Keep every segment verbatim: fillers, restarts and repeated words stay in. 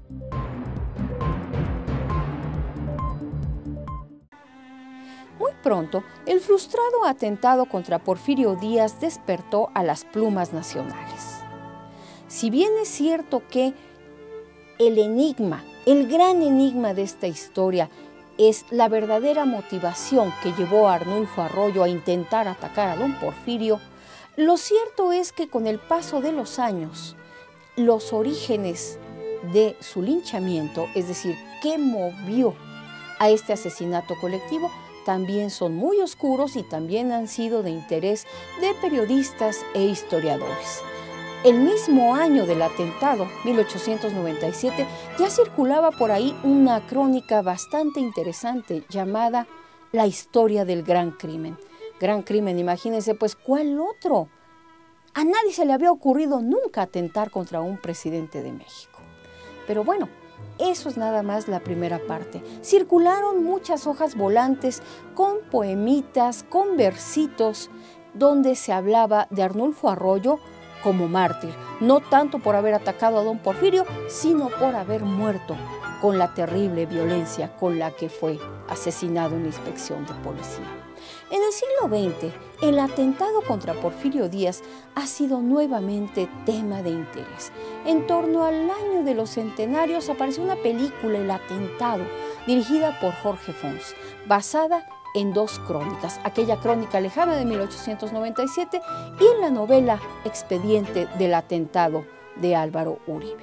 Muy pronto, el frustrado atentado contra Porfirio Díaz despertó a las plumas nacionales. Si bien es cierto que el enigma, el gran enigma de esta historia es la verdadera motivación que llevó a Arnulfo Arroyo a intentar atacar a don Porfirio, lo cierto es que con el paso de los años, los orígenes de su linchamiento, es decir, qué movió a este asesinato colectivo, también son muy oscuros y también han sido de interés de periodistas e historiadores. El mismo año del atentado, mil ochocientos noventa y siete, ya circulaba por ahí una crónica bastante interesante llamada La historia del gran crimen. Gran crimen, imagínense, pues, ¿cuál otro? A nadie se le había ocurrido nunca atentar contra un presidente de México. Pero bueno, eso es nada más la primera parte. Circularon muchas hojas volantes con poemitas, con versitos, donde se hablaba de Arnulfo Arroyo como mártir, no tanto por haber atacado a don Porfirio, sino por haber muerto con la terrible violencia con la que fue asesinado en la inspección de policía. En el siglo veinte, el atentado contra Porfirio Díaz ha sido nuevamente tema de interés. En torno al año de los centenarios apareció una película, El atentado, dirigida por Jorge Fons, basada en dos crónicas, aquella crónica lejana de mil ochocientos noventa y siete y en la novela Expediente del atentado de Álvaro Uribe.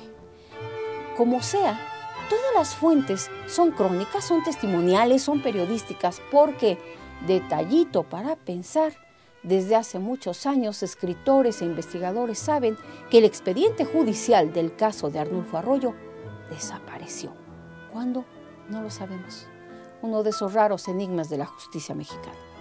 Como sea, todas las fuentes son crónicas, son testimoniales, son periodísticas, porque, detallito para pensar, desde hace muchos años escritores e investigadores saben que el expediente judicial del caso de Arnulfo Arroyo desapareció. ¿Cuándo? No lo sabemos. Uno de esos raros enigmas de la justicia mexicana.